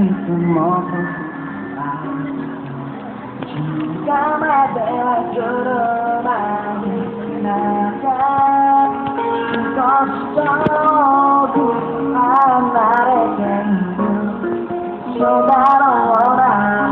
semua jika ada jernih naga kosongku anareke saudara orang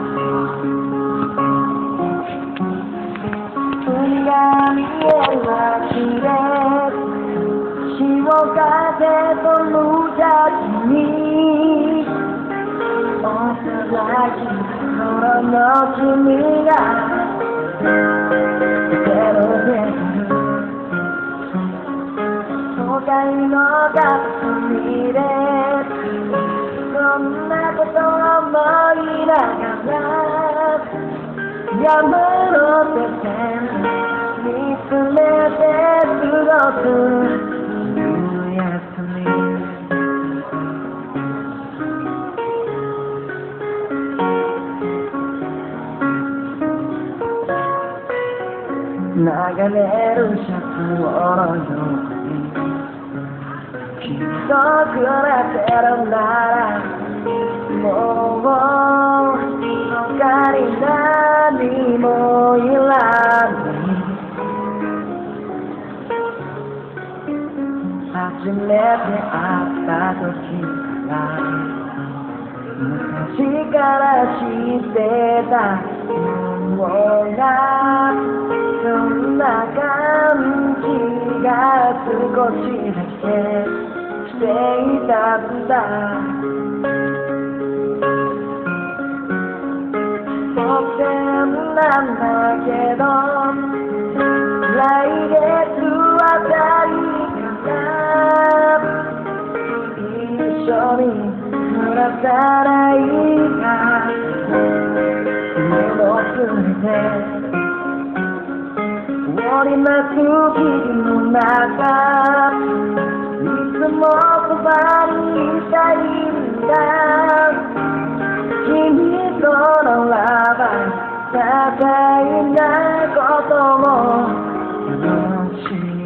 나가내로 자꾸 얼어져 기도 그래 때로 나라 모고 너가리나 니 모일라니 아침 내게 아파도 기다 시간아 시대다 몰라 나간 기가 뜨고 지나게 스테이다 부다 속셈 남나게도 라이게 두아다리가 이 소리 물어살아이가 내 목소리에 머리맡으로 길이 나가 있으면 많이 쌓인다 힘이 돌아와봐 가까이 날 것도 모르지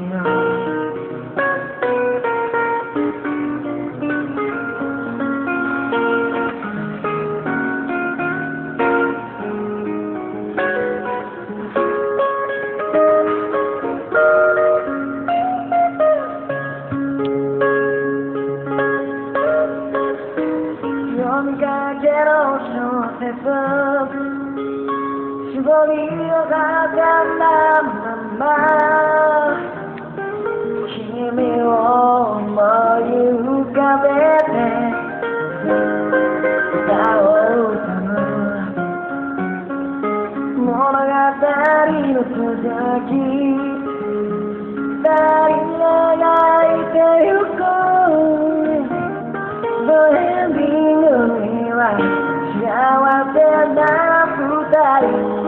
수고리어 가간 맘마 힘이 오모유가 베네 싸우다는 모노가타리의 도자기 다리가 이태우고 너의 비누이와 시아와세 나부다리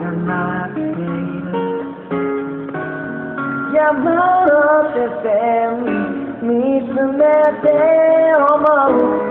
Llamado te tem, mi promete amor.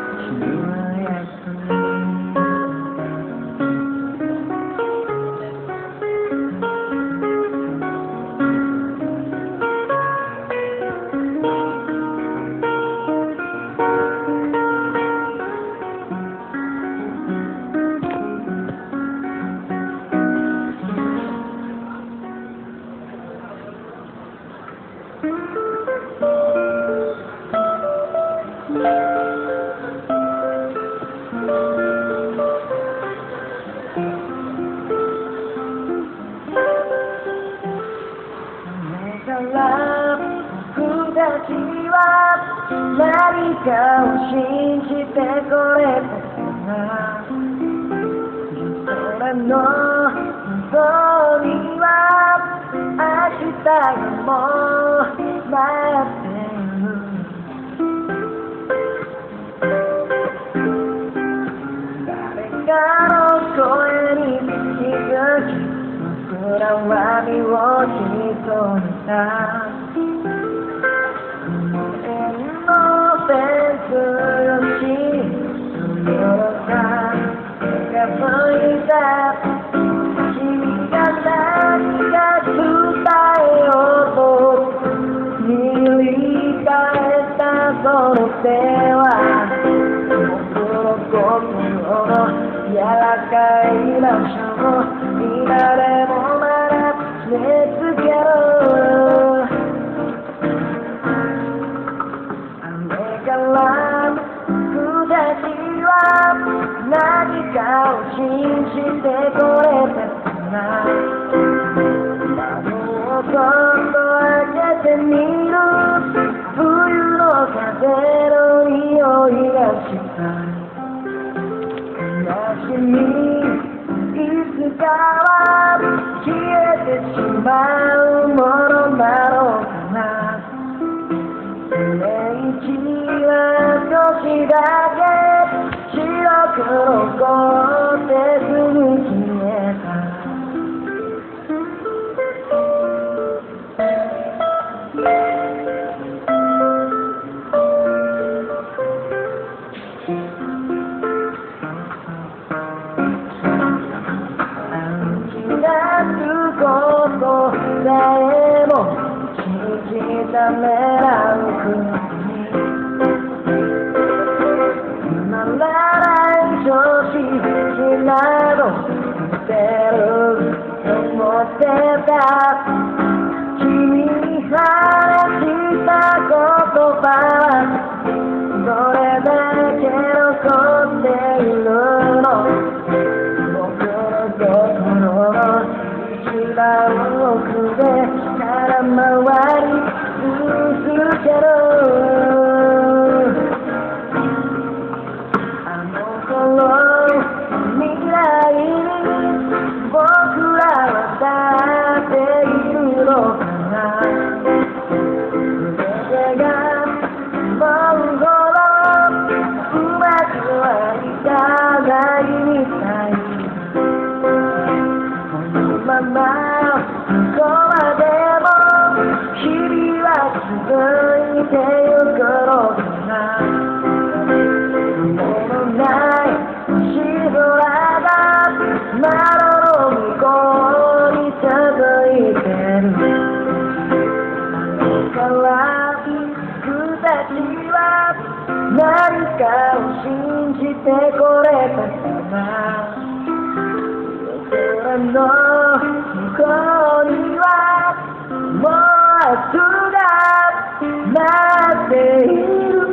Kau shinjite korete na Sore no Dori wa Ashita mo Matteru Dareka no koe ni higuchi Kurawami wo shitonita Te va, いましょう。今でもまだ熱けど雨から二人は何かを信じてこれたかな。窓をそっと開けてみる。冬の風の匂いがした悲しみいつかは消えてしまうものだろうかな。年一は少しだけ白く残ってすぐ消えた。ことさえも信じためらう国にならない調子など捨てると思ってた。君に話した言葉はどれだけ残っているの。僕の心の一番奥で空回り続ける。あの頃未来に僕らは立っているのかな。全てが思うほどうまくはいかないみたい。ままどこまでも日々は続いてゆくのかな。夢のない星空が窓の向こうに続いてる。から僕たちは何かを信じてこれたかな。空の向こうにはもう明日が待っている。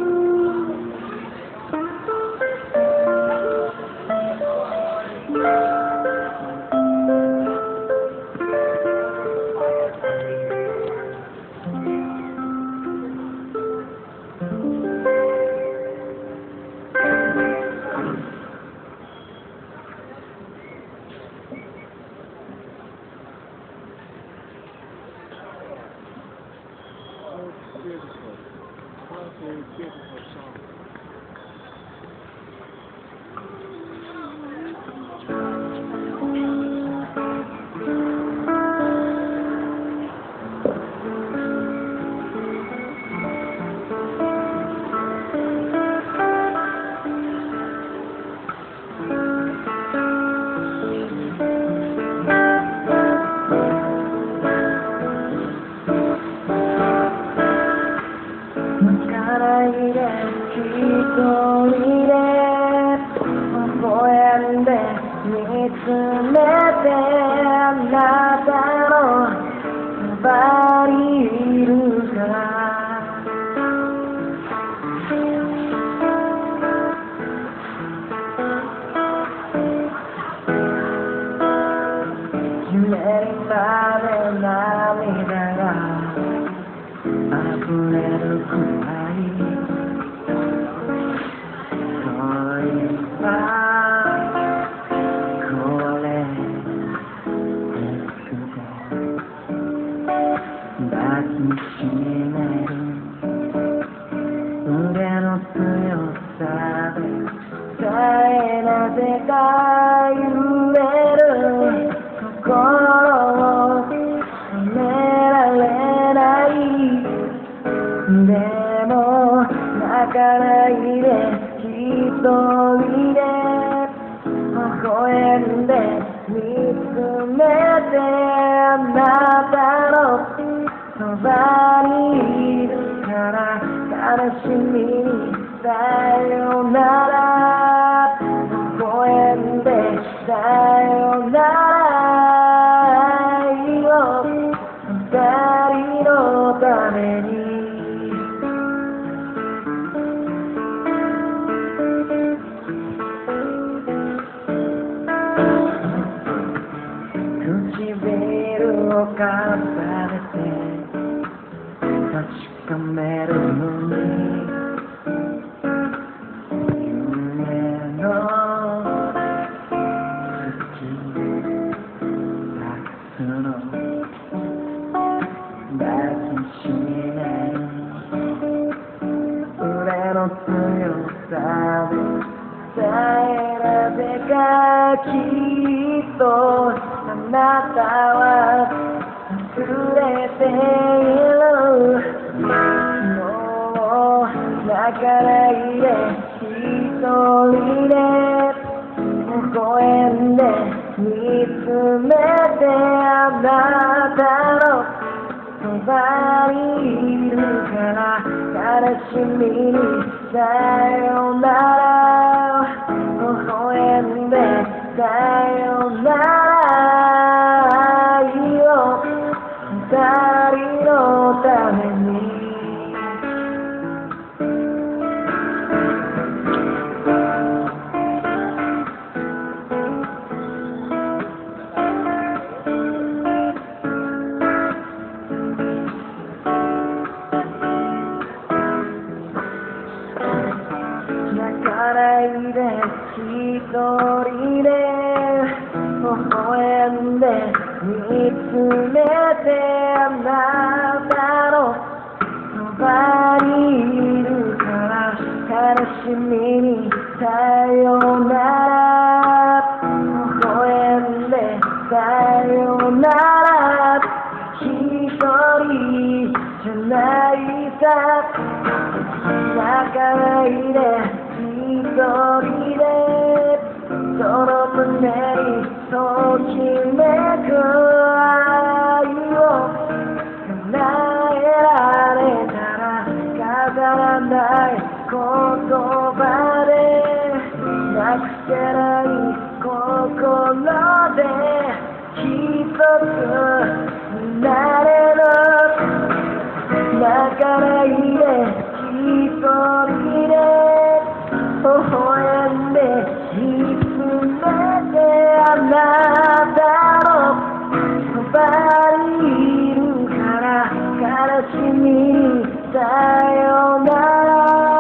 Beautiful song. Sa yo nara, 重ねて確かめるのに夢の月探すの抱きしめる俺の強さで伝えられかきっとあなたは忘れているもう泣かないで一人で微笑んで見つめてあなたのそばにいるから悲しみにさよなら微笑んでさよなら愛を二人のために泣かないで一人で微笑んで見つめてあなたのそばにいるから悲しみにさよなら微笑んでさよなら一人じゃないさ泣かないで一人でその胸にときめく愛を叶えられたら飾らない言葉でなくせない心で一つになれる泣かないで一人で微笑んで見つめてあなたのそばにいるから悲しみにさよなら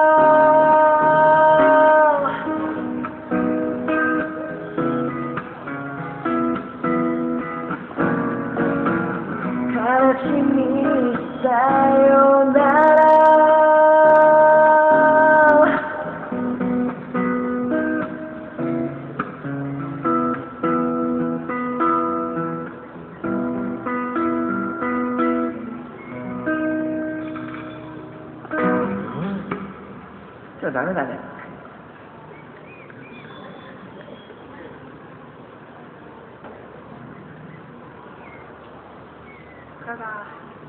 悲しみにさよならダメだね。ただ。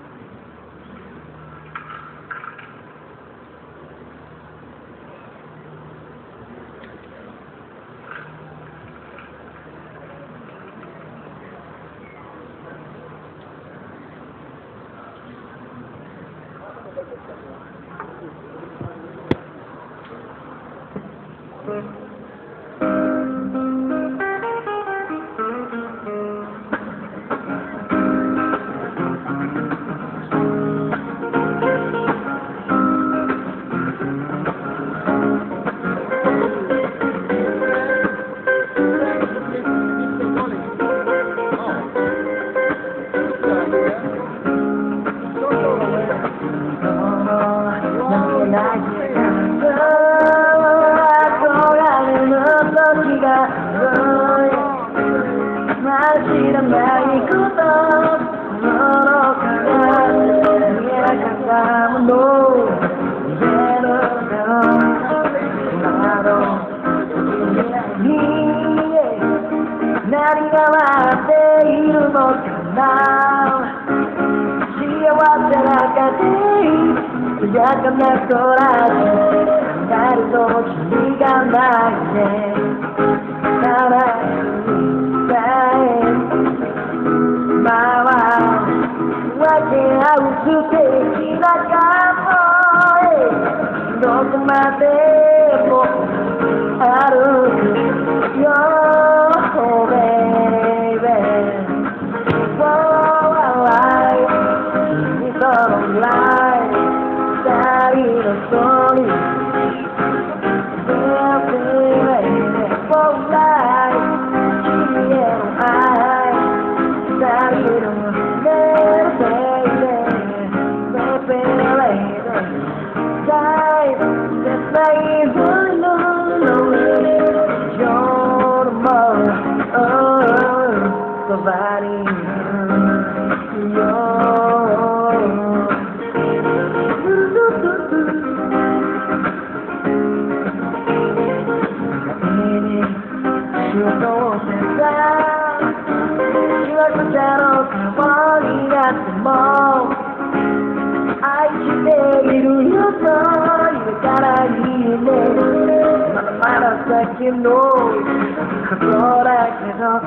知らないこと心から見えなかったもの見えるだろうなど何が待っているのかな幸せな家庭艶やかな空で考えると君がないねただ分け合う素敵な感動へどこまでも歩くよ、oh baby どうせさしわくちゃの顔になっても愛しているよと言えたらいいねまだまだ先のことだけど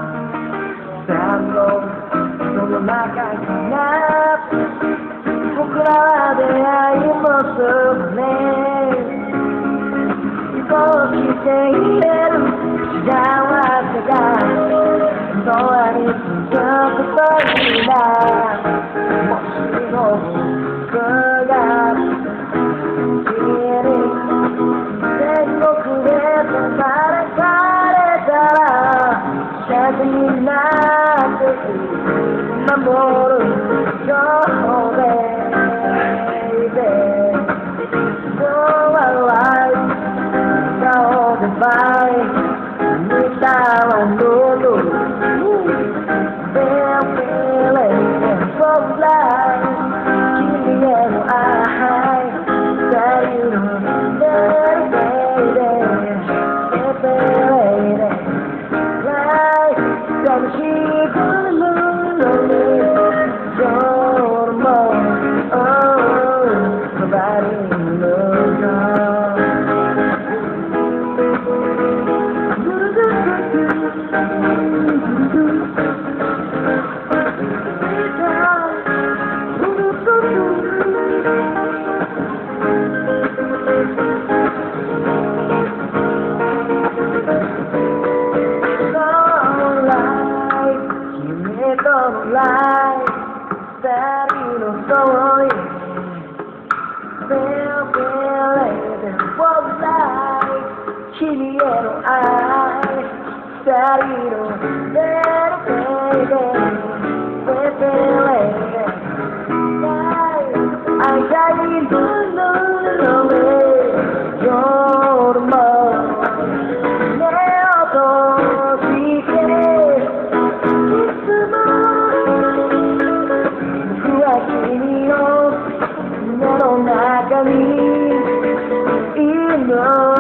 その中にな僕らは出会いもするねこうしていれる幸せが永遠に続くといいなもしも僕が君に天国で生まれ変われたら幸せになって守るよbaby so alive kau terbaik kita menuju pilih sebelah kini yang ahai dari dan si dari lo soy kimiへの愛dari lo愛がいるのね夜も目を閉じていつも僕は君の目の中にいるの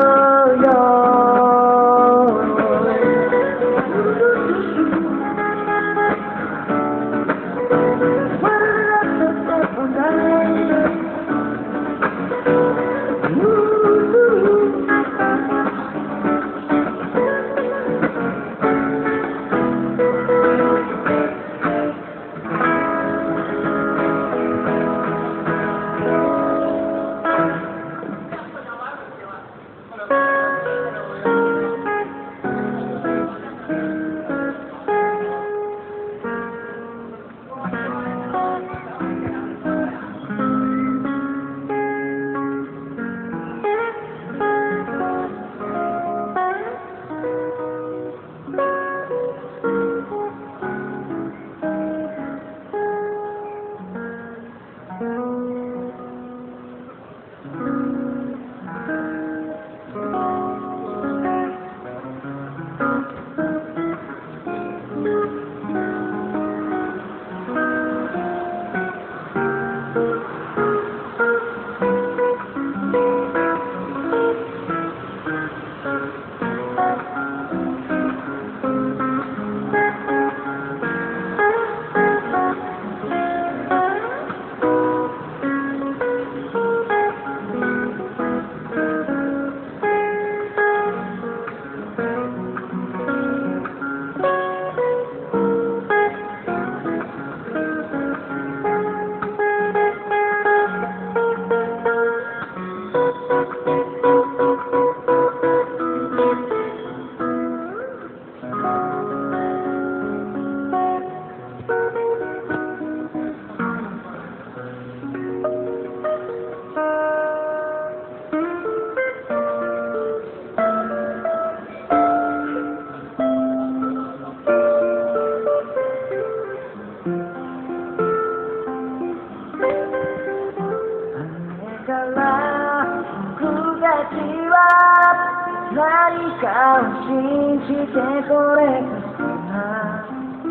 何かを信じてこれから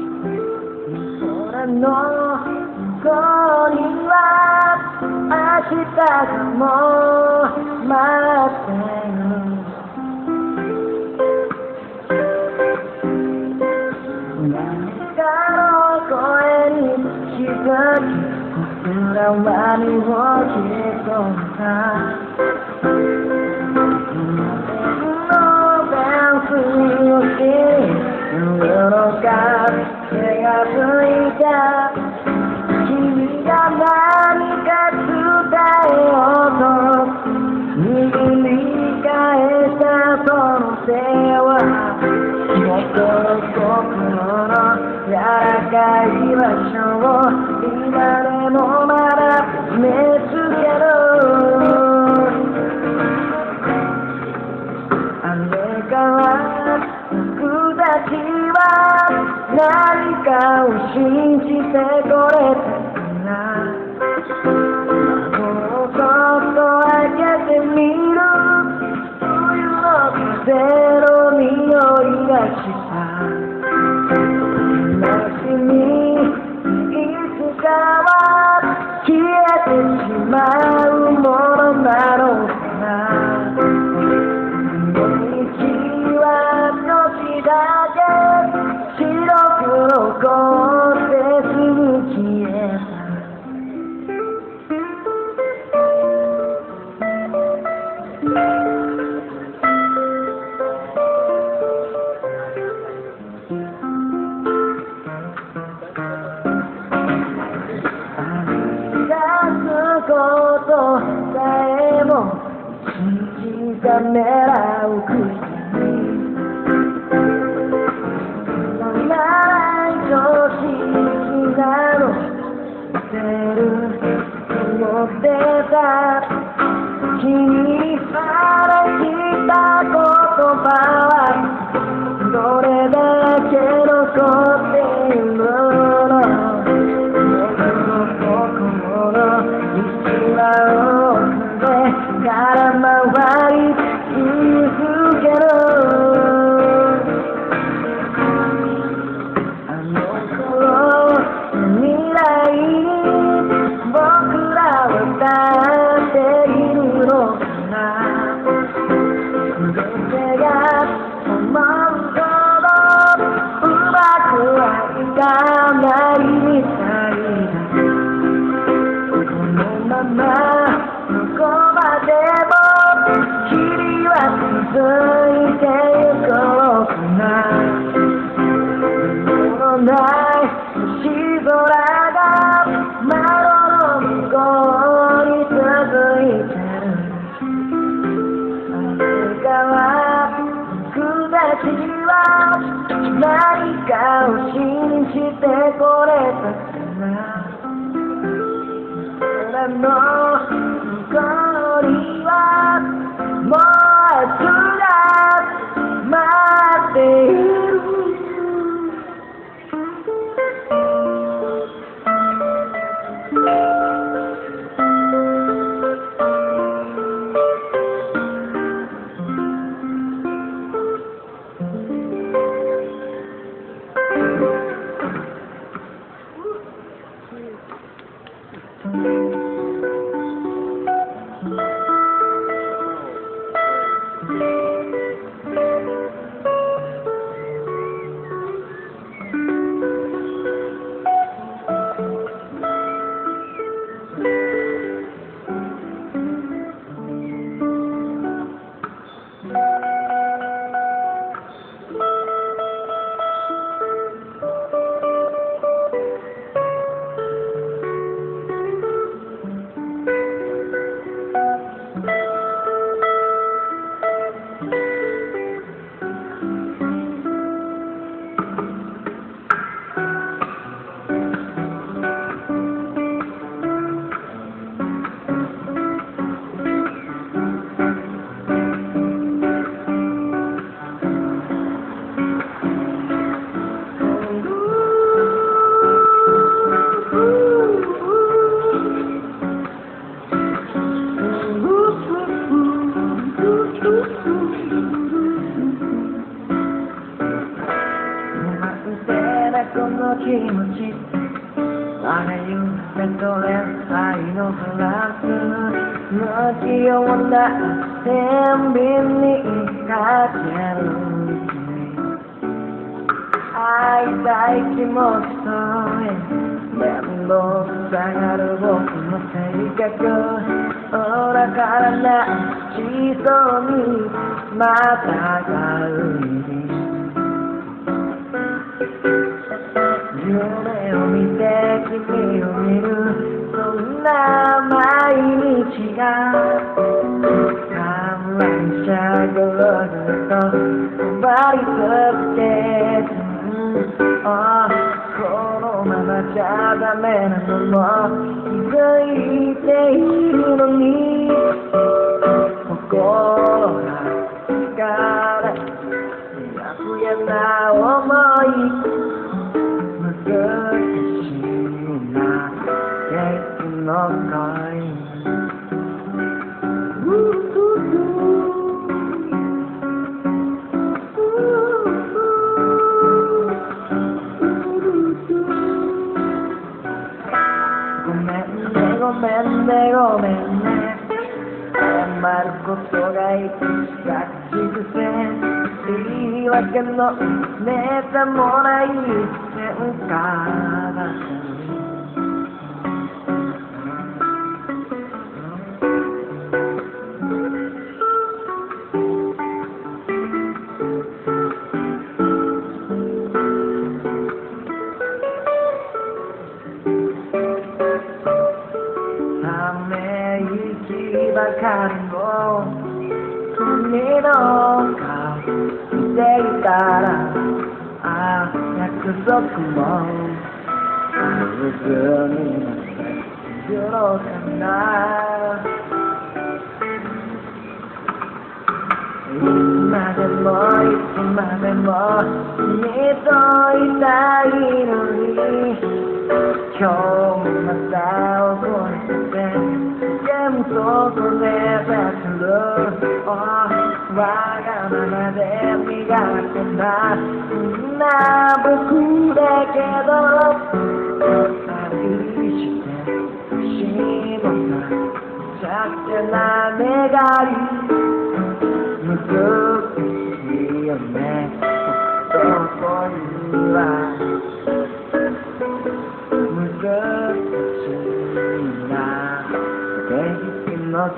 空の向こうには明日がもう待ってる縄にを切り込んだのベンスに落ち夜の風が吹いた君が何か伝えようと握り返したその手は僕の心の柔らかい場所を今でもまだ見つけるあれから僕たちは何かを信じてこれたかなもうそっと開けてみる冬の風の匂いがした夏にいつかは消えてしまうものなのかな道は少しだけ白く残ってすぐ消えたことさえも信じためらうくせにならない常識なの知ってると思ってた君に話した言葉はどれだけ残っているの空回り続けるあの頃未来に僕らは立っているのかな全てが思うほどうまくはいかないみたいだこのままどこまでも霧は続いてゆこうかな物のない星空が窓の向こうに続いてるあれから僕たちは何かを信じてこれたかな空の向こうにはもう明日が待っているこの気持ちあらゆるメトレ愛のバランス無気温な天秤にかける会いたい気持ちと面倒くさがる僕の性格おらからなしそうにまたがうに夢を見て君を見るそんな毎日が観覧車ぐるぐると回り続けこのままじゃダメなのも気づいているのに心が疲れ嫌やな思い難しいなケーキの恋ごめんねごめんね謝ることがいくつか口癖言い訳のネタもない喧嘩ばかりばかりの君の顔見ていたら約束も無事になっているのかないつまでもいつまでも君といたいのに今日もまた覚えてそこで別るわがままで磨くなそんな僕だけど愛してしまっためちゃくちゃな願い難しいよねそこには難しいなの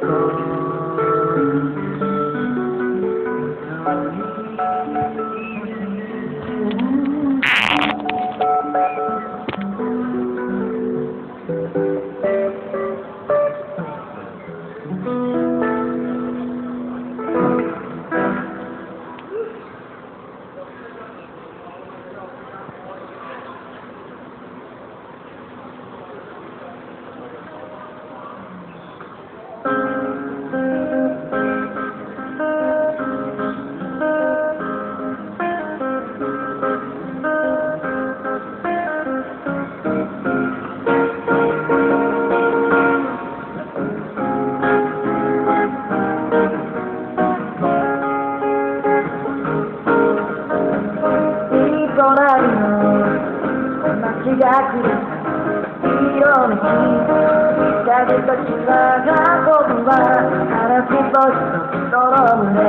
街が来る色の日風と血が運ぶわ嵐と人の胸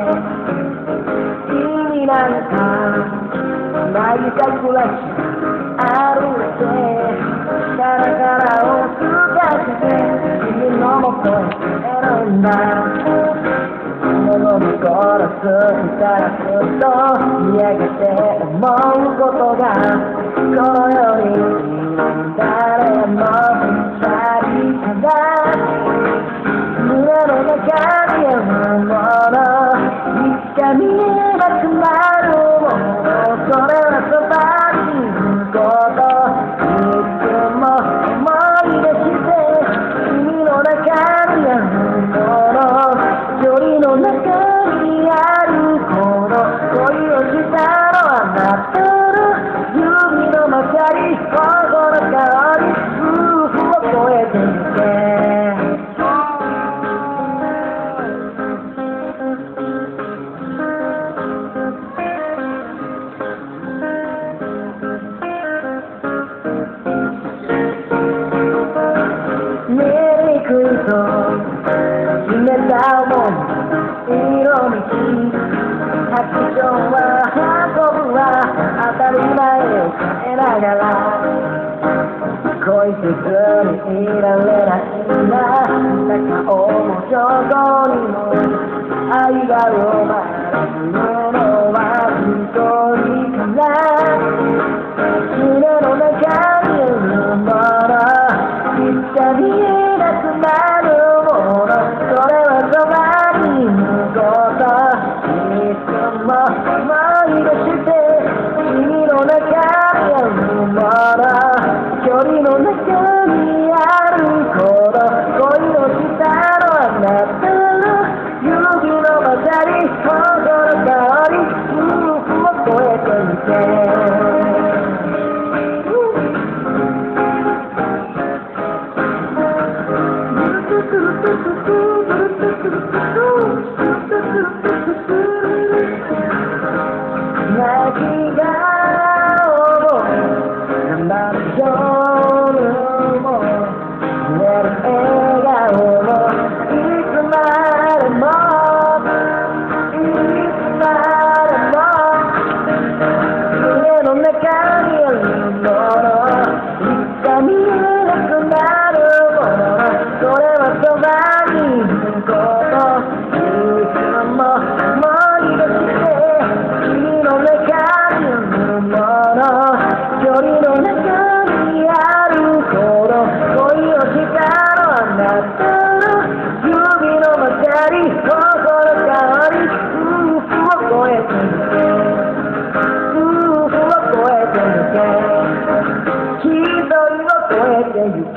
君なんか泣いた暮らし歩いてカラカラを吹かせて君のもとへ選んだ物に殺すたらずっと嫌がって思うことがこの世に誰も二人ただ胸の中にあるものいつか見えなくなるものそれはそばにいることいつも思い出して君の中にあるもの距離の中にあるこの恋をしたのはあなた指のまさり心から夫婦を超えてゆけ見にくいと決めた想い色道白鳥は運ぶわ当たり前を変えながらいせずにいられないな。顔も表情にも愛が生まれるのは一人から胸の中にいるもの、いつか見えなくなるもの、それはそばにいることいつも思い出して君の中にあるもの、距離の中にある頃、恋をしたのあなたの指のまさに心変わり、を超えてみて泣き顔も生の夜も寝る笑顔もいつまでもいつまでも胸の中にあるもの、いつか見えなくなるもの、それはそばにいることいつも思い出して君の中にあるもの、距離の中にある頃、恋をしたのあなたの指のまさに心変わり、を超えてみてを超えてみて一人を超えてみて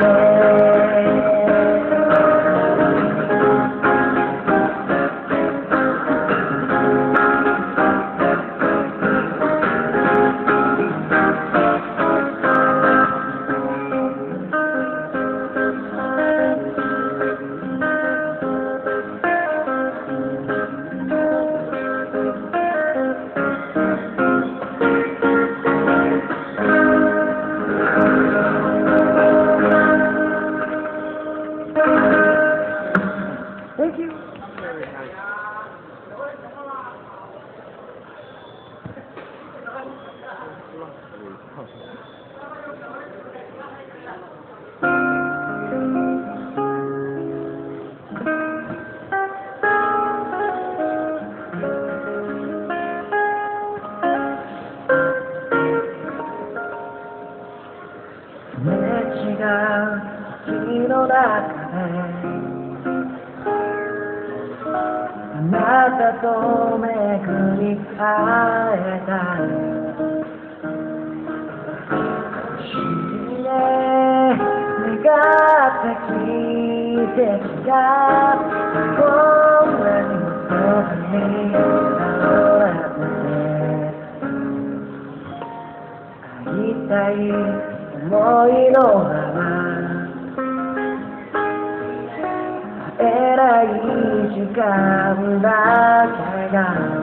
Thank you. すれ違う日の中であなたと巡り会えた不思議ね願った奇跡がこんなにも遠くに現れて会いたい思いのまま偉い時間だけが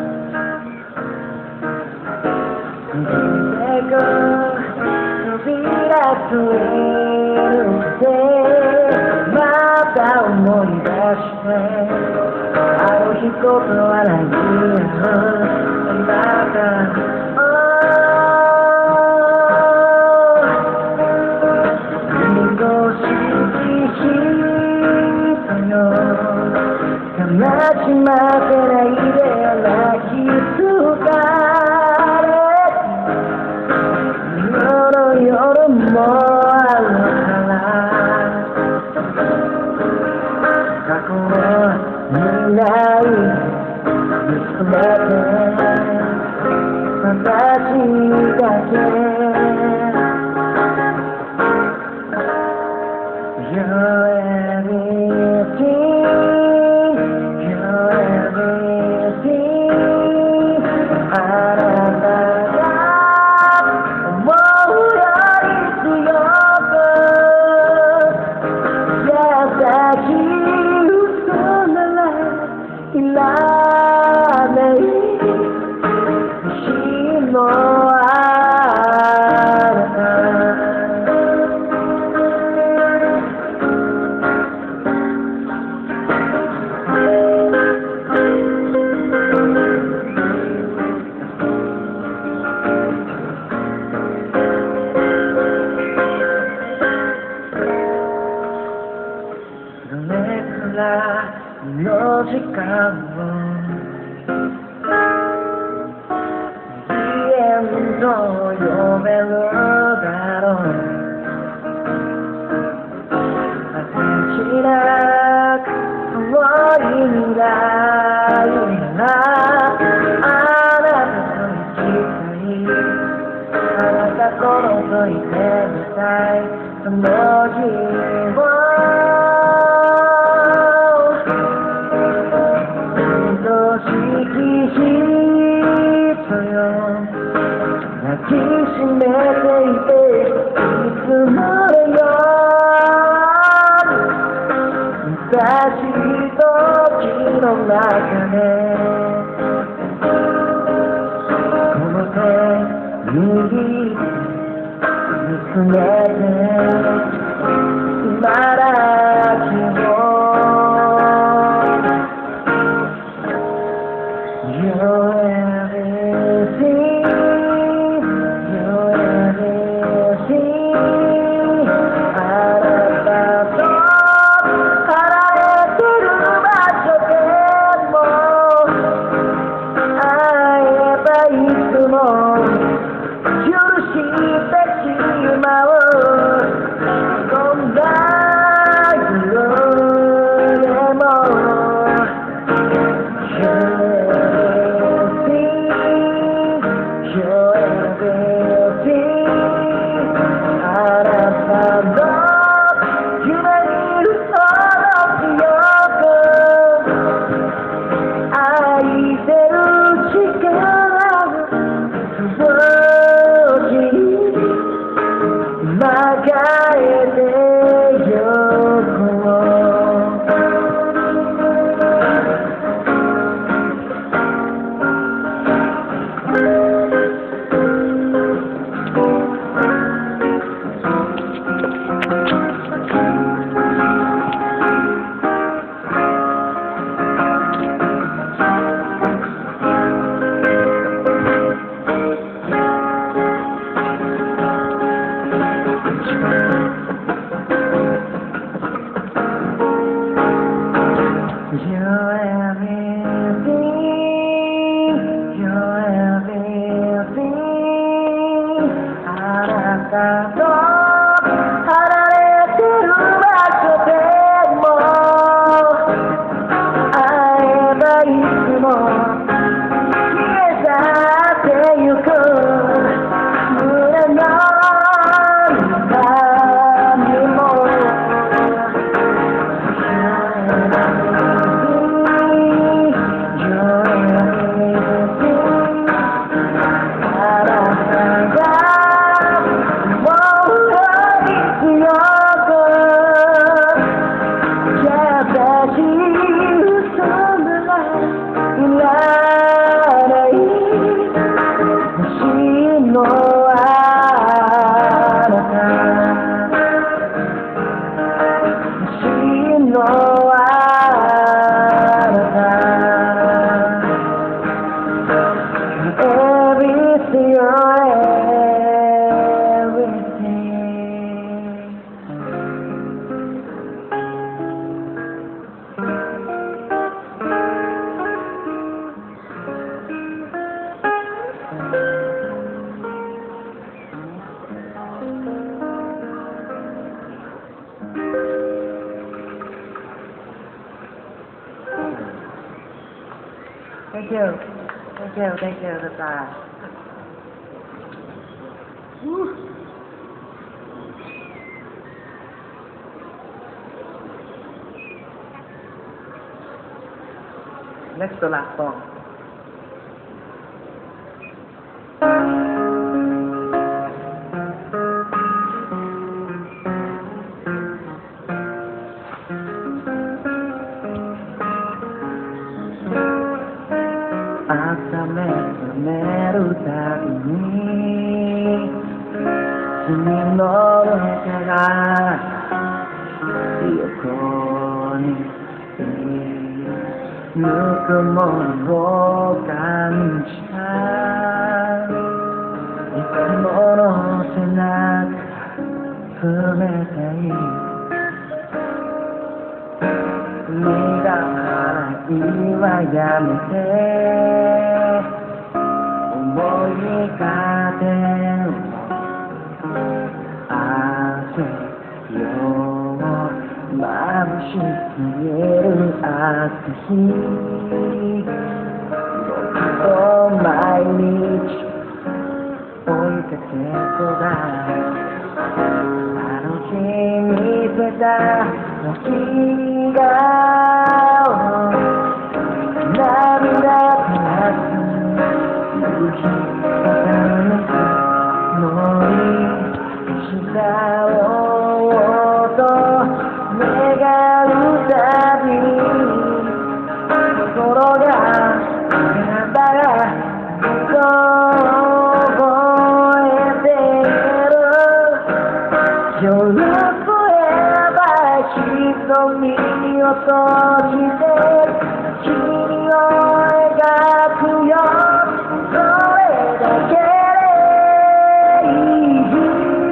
出てく扉といるってまた思い出してあの日こと笑い合うだ待ち待てないで泣き疲れ夜もあるから過去を見ない見つめて私だけ呼べるだろう果てしなく遠い未来なあなたと行きたいあなたと覗いてみたいその日を愛しき人よ抱きしめていていつまでよ優しい時の中でこの手握って見つめて今だけを Thank you. Thank you. Thank you. Goodbye. Next to last song. 누구모로 감차 이모로 생각 품에 대해 네가 이와야 해思いが出見える朝日僕を毎日追いかけそうだあの日見せた時が涙垂らす夕日重ね乗り下をと願うたびに心が体が覚えている夜越えば瞳を閉じて君を描くよそれだけでいい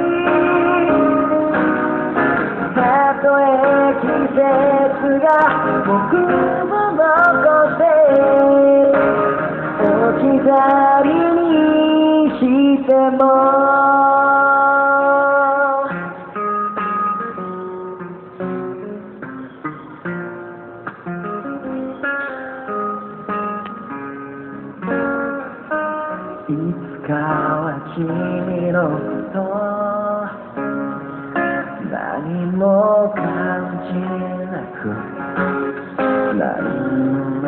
たとえ季節が僕を残して置き去りにしてもいつかは君のこと何も感じなく何も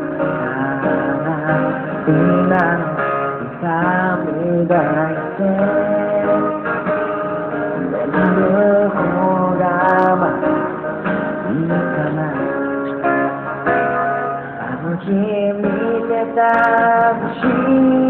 ない痛み抱いて眠る方がまだいいかなあの日見てた星